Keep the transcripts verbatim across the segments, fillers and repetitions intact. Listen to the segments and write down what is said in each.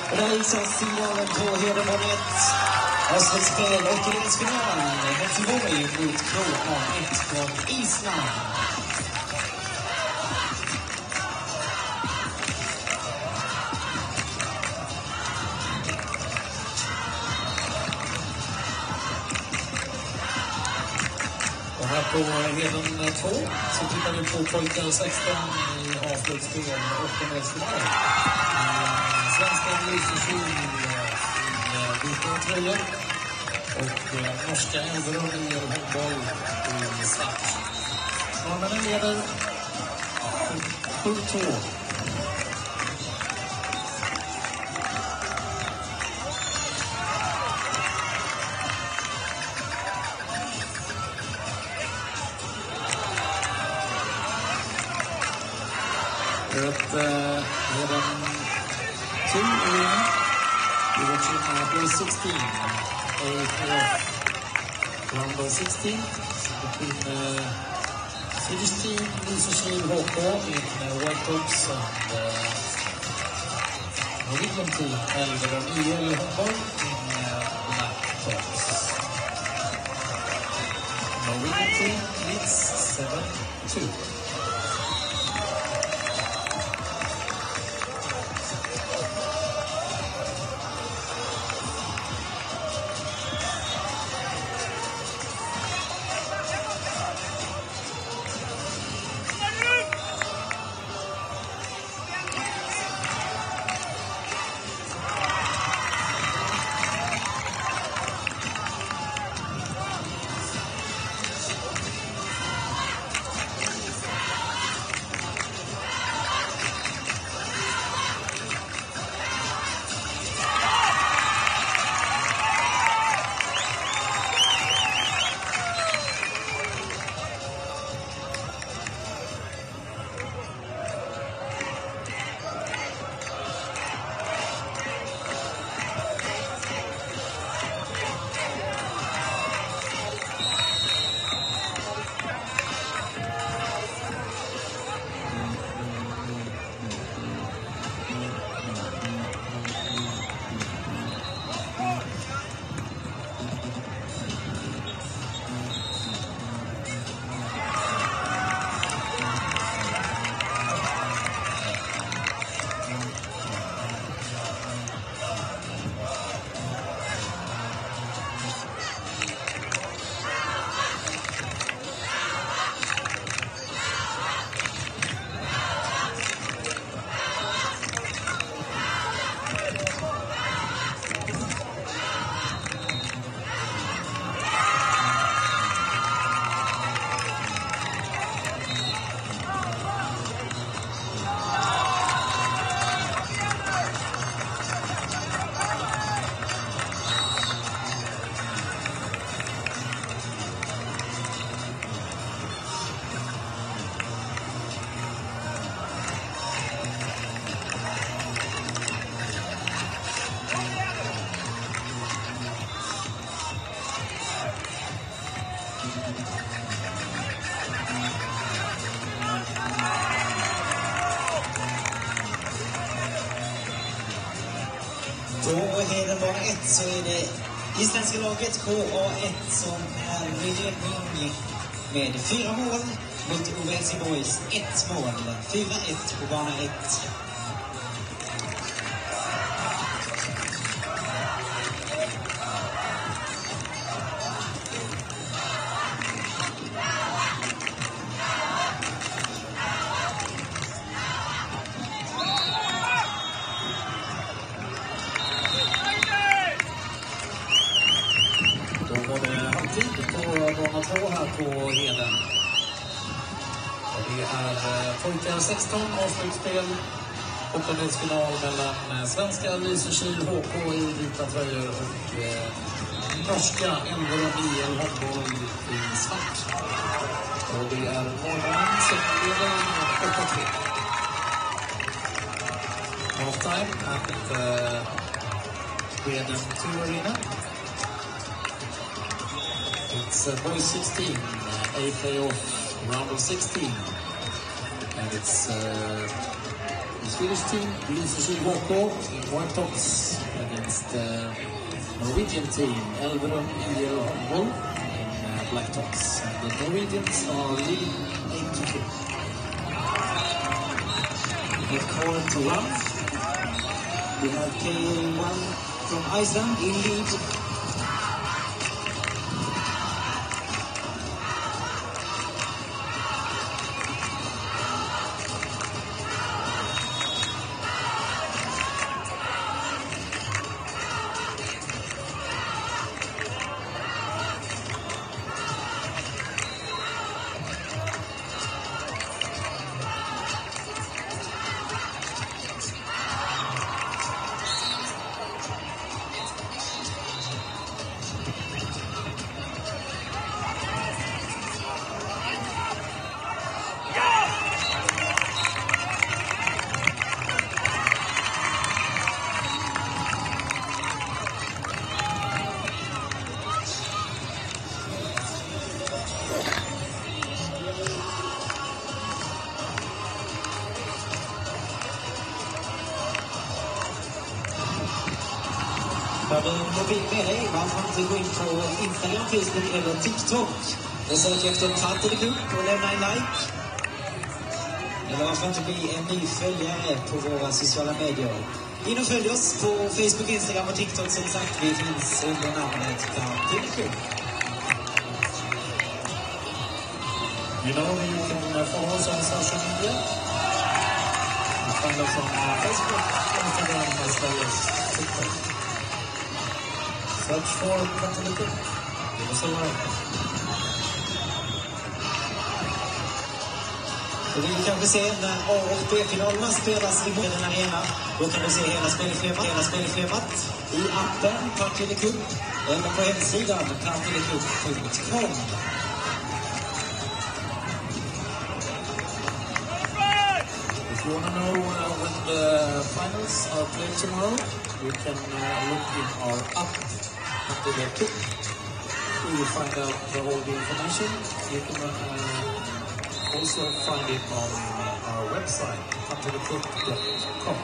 Och där visar signalen på Hedenborg ett. Avslutspel, åttondelsfinal. Helsingborg mot K A ett från Island. Och här på Heden två så tittar vi på pojkar sexton i avslutspel åttondelsfinal. Svenska Lysekil i vita tröjor och norska Elverum i handboll i svart. Norrmännen leder sju två. Ett Heden two arena. We're watching uh, play sixteen, a playoff round of sixteen between uh, Swedish team Lysekil H K in uh, white tops and uh, Norwegian team Elverum I L handboll in uh, black tops. Norwegian team leads seven two. Då är det bara ett så är det isländska laget K A ett som är ledning med fyra mål mot O Helsingborgs ett mål. fyra ett på bana ett. Bana två här på Heden. Det är pojkar sexton avslutspel. Åttondelsfinal mellan svenska Lysekil H K i vita tröjor och eh, norska Elverum I L handboll i svart. Och det är Norrmännen som leder åtta tre. Halftime at uh, Heden two arena. It's uh, boys sixteen, uh, a playoff round of sixteen, and it's uh, Swedish team, Lysekil H K in white tops against the Norwegian team, Elverum I L Handboll in uh, black tops. And the Norwegians are leading eight to two. Ett kvar to run. We have K one from Iceland in lead. Har du mobil med dig? Varför inte gå in på Instagram, Facebook eller TikTok och söka efter Partille Cup och lämna en like? Eller varför inte bli en ny följare på våra sociala medier? In och följ oss på Facebook, Instagram och TikTok. Som sagt, vi finns under namnet Partille Cup. You know, you can follow us on social media. You find us on Facebook, Instagram, as well as TikTok. Search for Partille Cup. Give us a like. Och vi kanske se när A och B-finalerna spelas i den arena. Då kan du se hela spelschemat, hela spelschemat i appen Partille Cup eller på hemsidan partillecup punkt com. If you want to know uh, when the finals are played tomorrow, you can uh, look in our app Partille Cup. You will find out the, all the information. You can uh, also find it on uh, our website, partillecup dot com.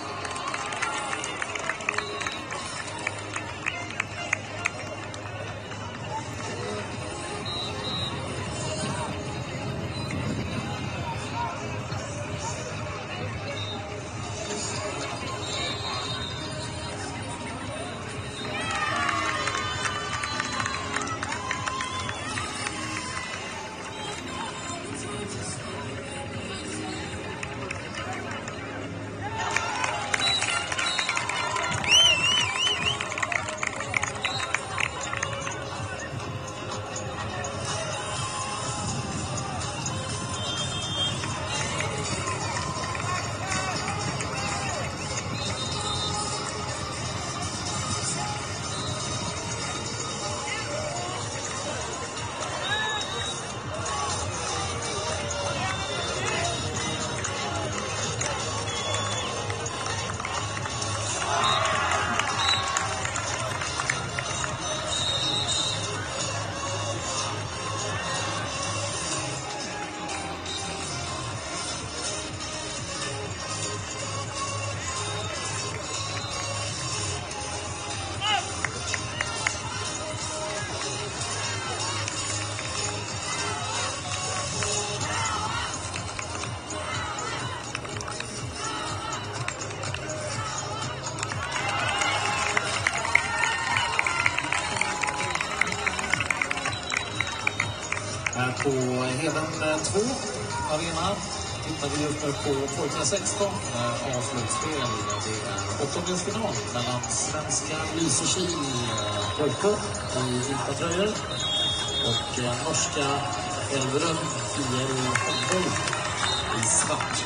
På Heden två arena tittar vi just nu på pojkarna sexton avslutspel. Det är åttondelsfinal mellan svenska Lysekil H K i vita tröjor och norska Elverum I L Handboll i svart.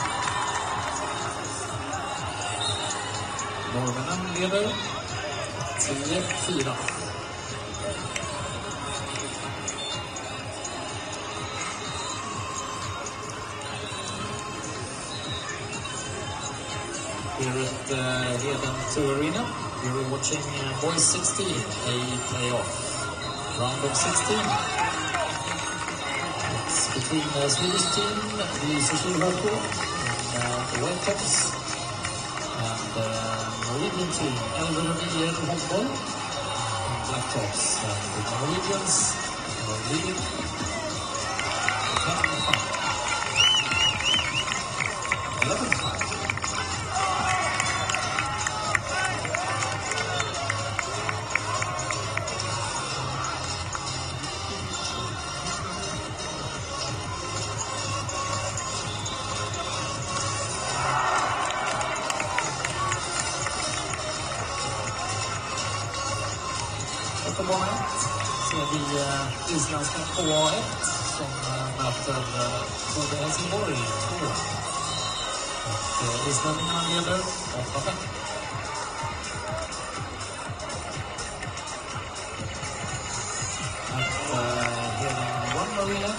Norrmännen leder tio fyra. Here at uh, Heden two Arena, we were watching uh, Boys sixteen, a playoff. Round of sixteen. It's between the Swedish team, the Lysekil H K, and uh, Welcomes. And uh, Norwegian team, Elveronier Håndboll. Black Tops. And the Norwegians are leading ten five. eleven five. På bana ett ser vi uh, isländska K A ett som uh, möter uh, K B Helsingborg två. Och uh, islänningarna leder åtta fem. At uh, Hearing One Arena.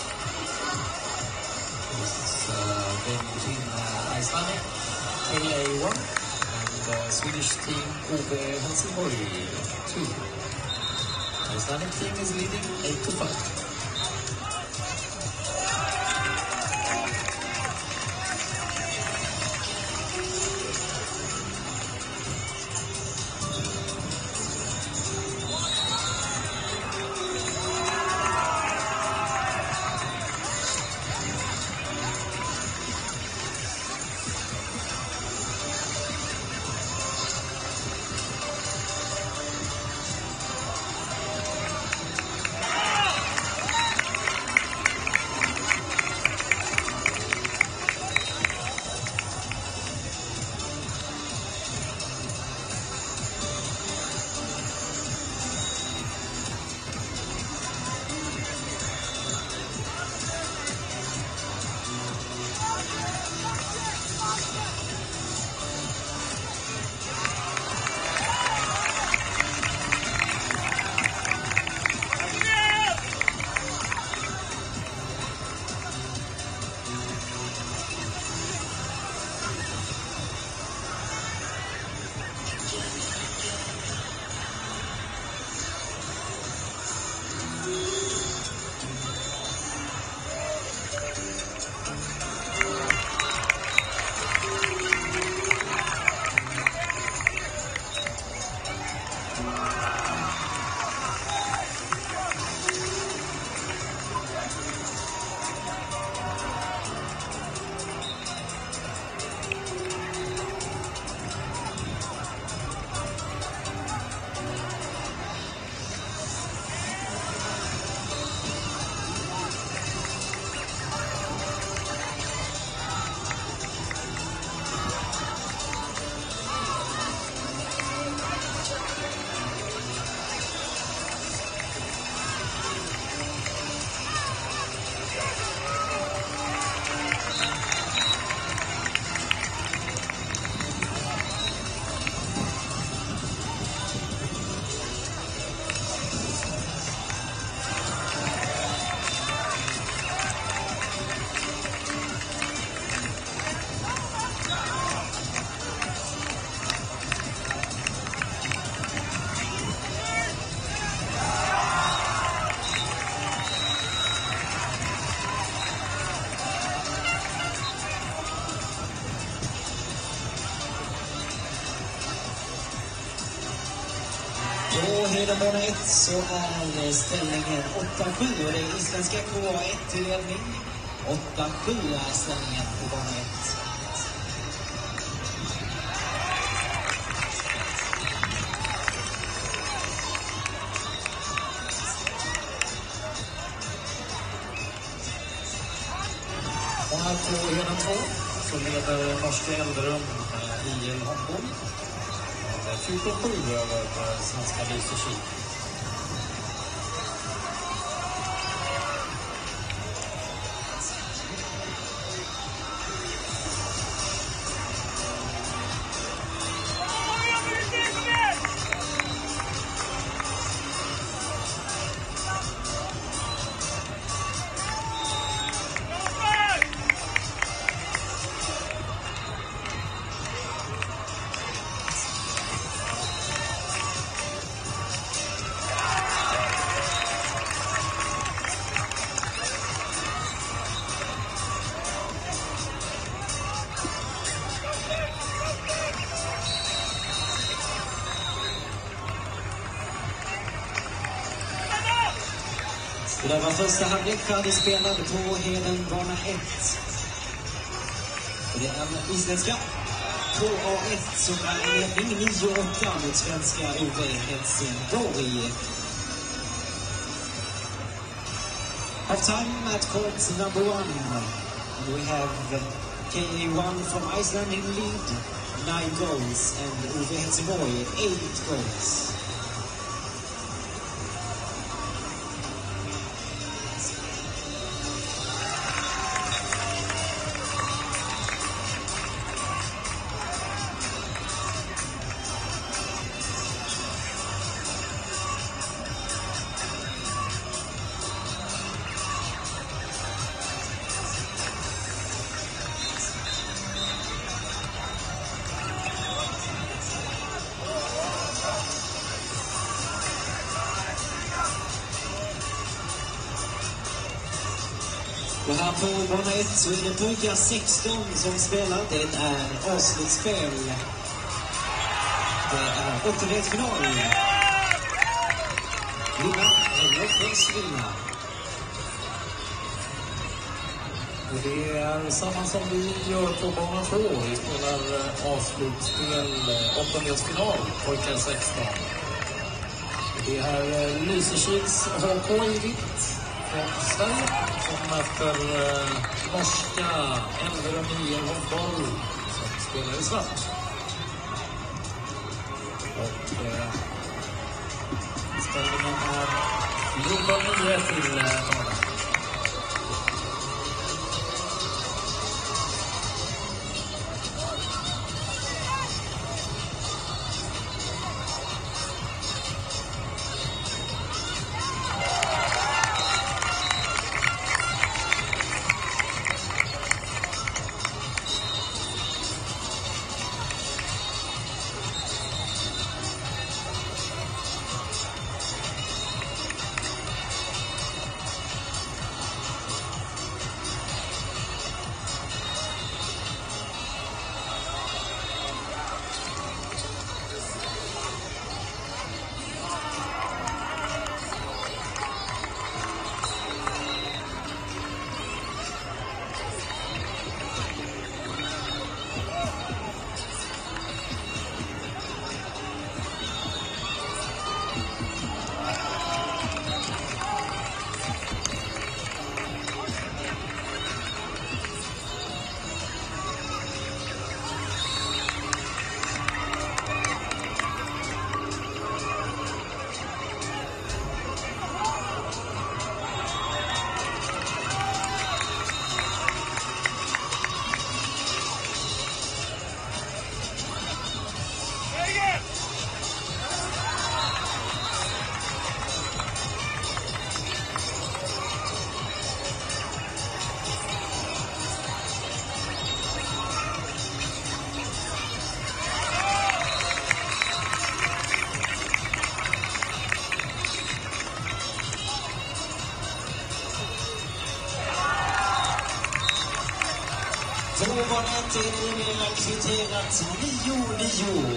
This is uh, game between uh, Icelandic K A one and uh, Swedish team K B Helsingborg two. The Icelandic team is leading eight to five. På Höjdabana ett så är ställningen åtta sju och det är isländska K A ett i ledning. åtta sju är ställningen på bana ett. Och här på Höjden två så leder norska Elverum I L Håndboll. fjorton sju över svenska Lysekil. Och det var första halvlek färdigspelad på Heden bana ett. Och det är en isländska K A ett som är i ledning nio åtta mot svenska O V Helsingborg. Half time at court number one. And we have K A one from Iceland in lead, nine goals, and O V Helsingborg, eight goals. Och här på bana ett så är det brygga sexton som spelar. Det är avslutsspel. Det är åttondelsfinal. Vinna eller försvinna. Och det är samma som vi gör på bana två. Vi spelar avslutspel, åttondelsfinal, pojkar sexton. Det är Lysekils H K i vitt från Sverige som möter eh, norska Elver och nio Håndboll som spelar i svart. Och eh, ställningen är nio till eh, Norrland. På bana ett är det numera kvitterat nio nio.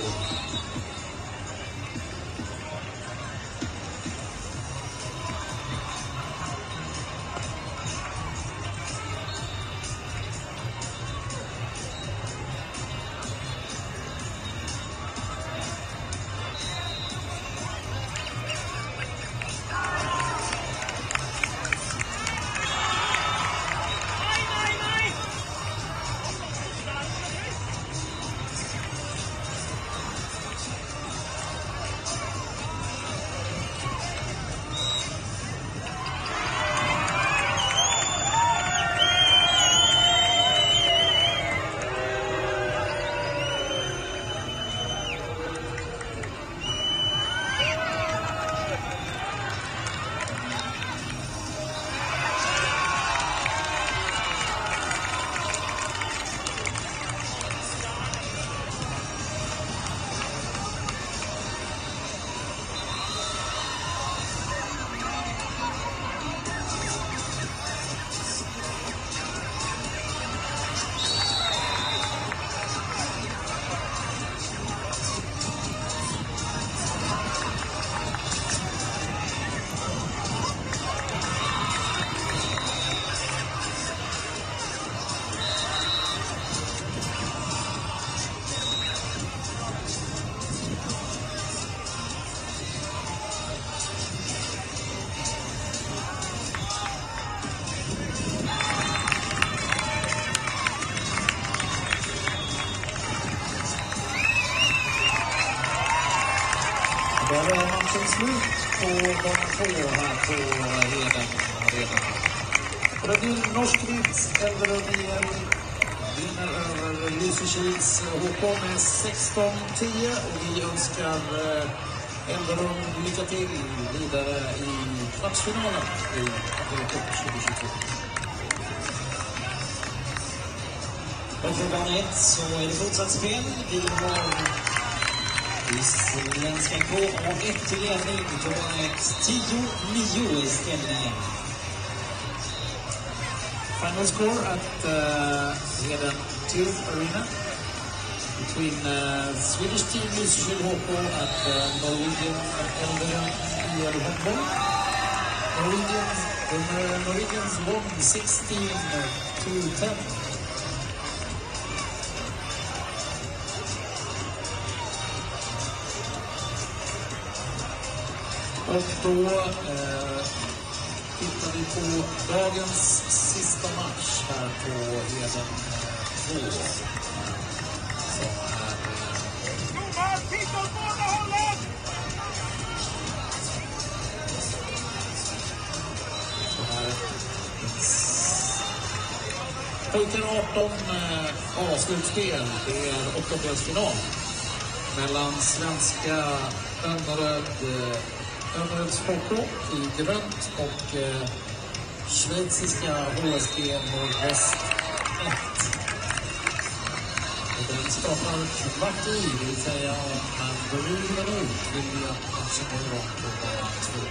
Där är matchen slut på bana två här på Heden. Och det blir norsk vinst. Elverum vinner över Lysekils H K med sexton tio. Och vi önskar Elverum lycka till vidare i kvartsfinalen i H K tjugohundratjugotvå. Och för bana ett så är det fortsatt spel. Vi har isländska K A ett till ledning på bana ett. tio nio i ställningen. Final score at uh, Heden two Arena between uh, Swedish team Lysekil H K at uh, Norwegian Elverum I L handboll. Norwegian, the uh, Norwegians won sixteen to ten. Och då eh, tittar vi på dagens sista match här på Heden två. Som är... Pojken arton eh, A-slutspel. Det är åttondelsfinal mellan svenska Önneröd eh, Önneröds H K i grönt och eh, schweiziska H S G Nordväst ett. Och den startar kvart i, det vill säga om man går ur minut vill vi att matchen är igång på bana två.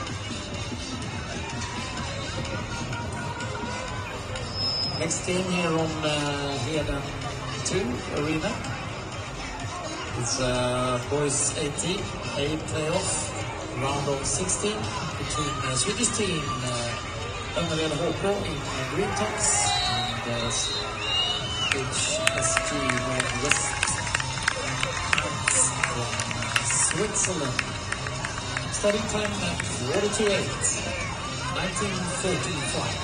Next game here on uh, Heden two Arena. It's uh, boys eighteen, A playoff, round of sixteen between uh, Swedish team uh, Önneröd H K in uh, Green Tops and uh, H S G Nordwest from uh, Switzerland. Starting time at quarter to eight, nineteen forty-five.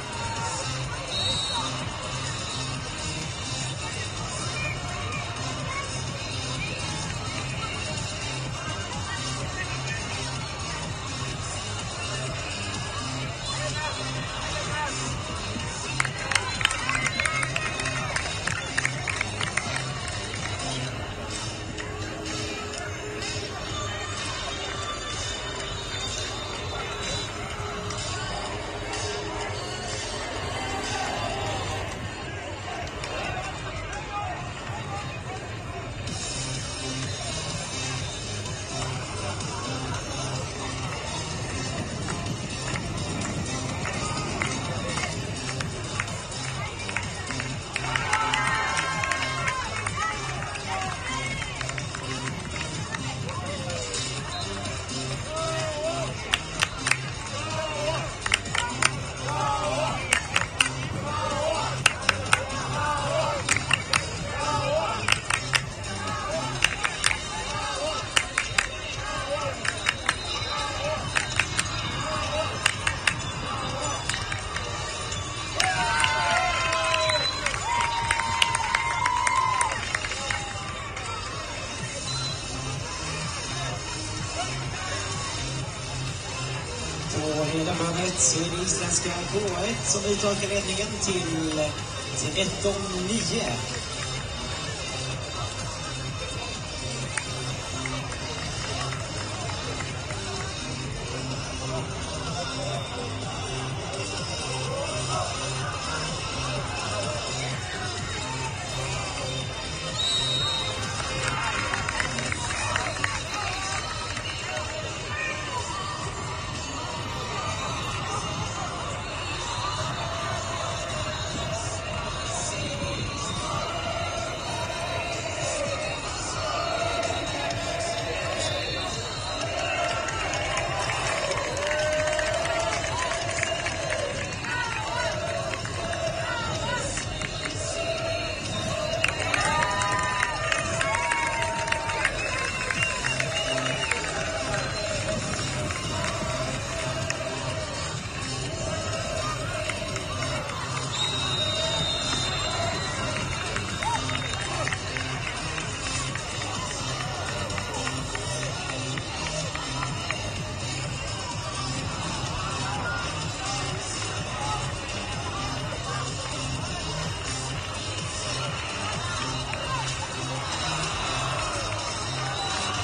På hela hörnet så är det isländska K ett som utökar ledningen till tretton nio.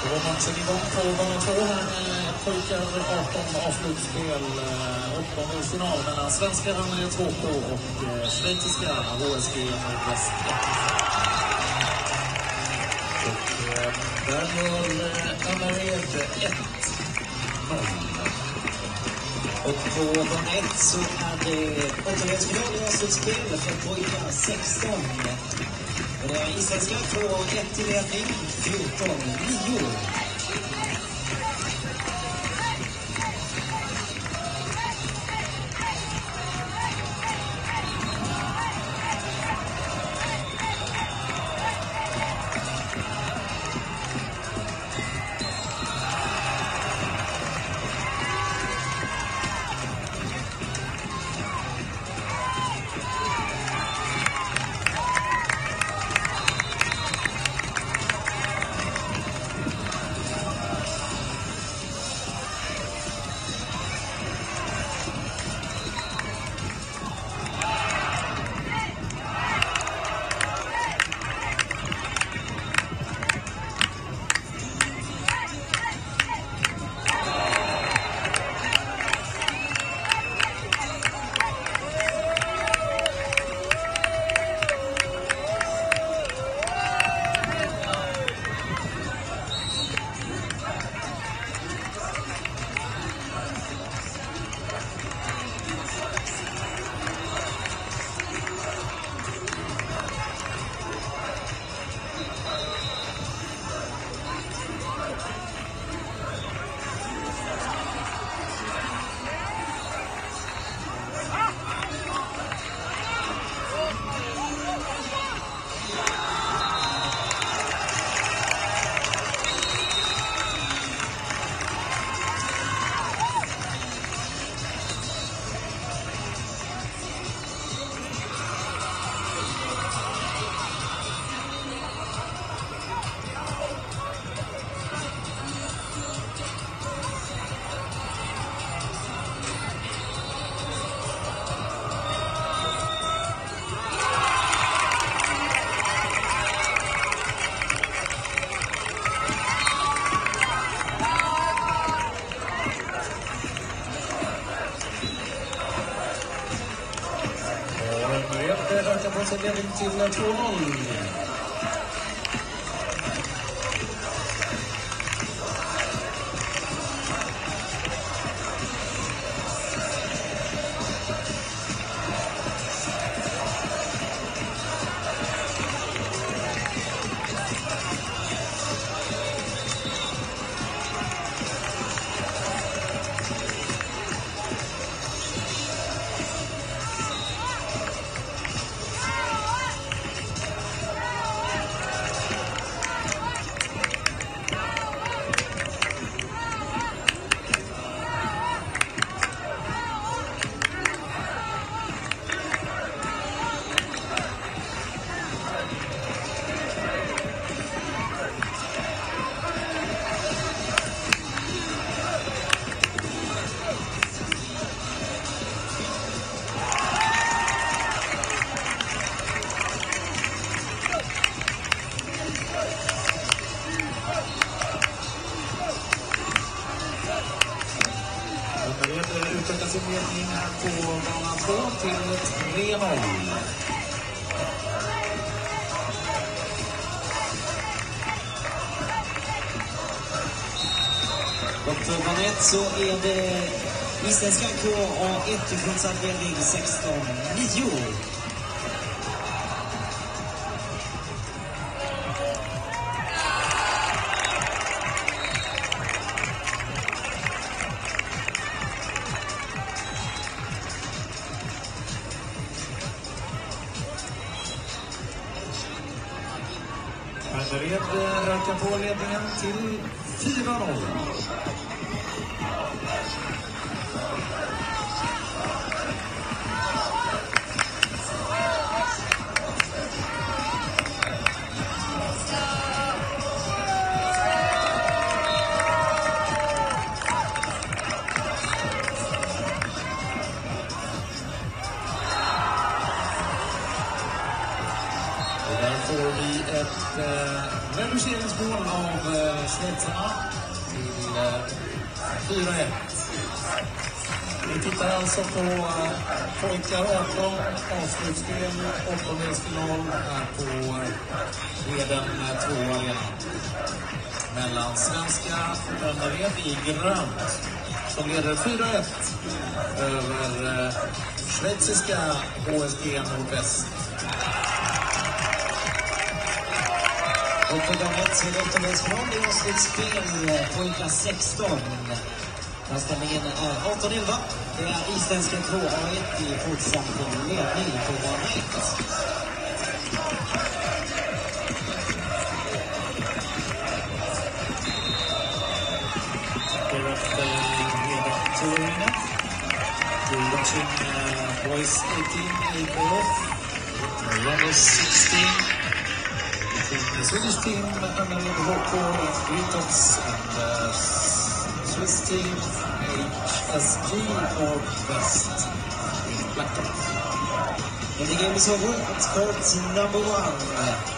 Då var matchen igång på gånger två här med pojkar arton avslutspel, åttonde final mellan svenska Hammarby två K och schweiziska H S G Nordväst ett. Och där gör Hammarby ett noll. Och på gång ett så är det åttondelsfinal i avslutspel för pojkar sexton. Och det är isländska på ett i ledning, fjorton nio. Så blir det till två noll. Utökar sin ledning här på bana två till tre noll. Och på bana ett så är det isländska K A ett i fortsatt ledning sexton nio. Värndered ökar på ledningen till fyra noll. Där får vi ett eh, reduceringsmål av av eh, schweizarna till eh, fyra ett. Vi tittar alltså på eh, pojkar arton, avslutsspel, åttondelsfinal här på eh, Eden två arenan. Mellan svenska Önnered i grönt som leder fyra ett över eh, schweiziska H S G Nordväst. Och på gången så är det åttondelsfinal i avslutsspel på klass sexton. Där ställningen är arton elva. Det är isländska K A ett i fortsatt ledning på bana ett. You're watching uh, boys eighteen A K F, runners sixteen. The Swedish team under the Håkon in Greetops and uh, Swiss team H S G Nordväst in Blacktops. And the game is over. It's court number one.